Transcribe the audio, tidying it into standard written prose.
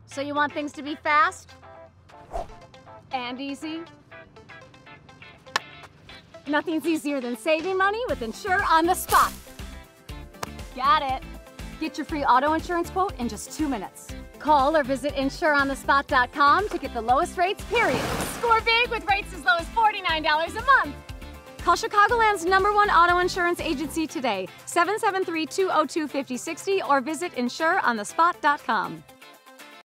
So you want things to be fast and easy? Nothing's easier than saving money with Insure on the spot. Got it. Get your free auto insurance quote in just 2 minutes. Call or visit insureonthespot.com to get the lowest rates, period. Score big with rates as low as $49 a month. Call Chicagoland's #1 auto insurance agency today, 773-202-5060, or visit insureonthespot.com.